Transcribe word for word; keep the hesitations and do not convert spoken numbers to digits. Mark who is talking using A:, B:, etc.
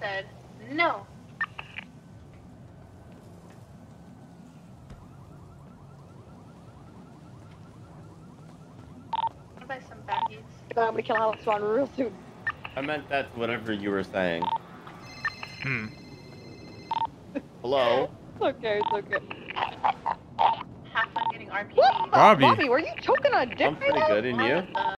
A: said no. I'll buy some baggies.
B: I'm gonna kill Alex Swan real soon.
C: I meant that's whatever you were saying.
D: Hmm.
C: Hello?
B: It's okay, it's okay.
A: Have fun getting R P.
B: What?
D: Bobby.
B: Bobby, were you choking on dick
C: I'm
B: right
C: pretty
B: now?
C: good, and you?